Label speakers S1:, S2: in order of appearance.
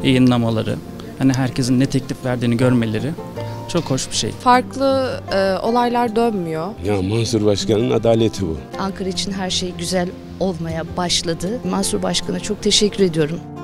S1: yayınlamaları, hani herkesin ne teklif verdiğini görmeleri çok hoş bir şey.
S2: Farklı olaylar dönmüyor.
S3: Ya Mansur Başkan'ın adaleti bu.
S4: Ankara için her şey güzel olmaya başladı. Mansur Başkan'a çok teşekkür ediyorum.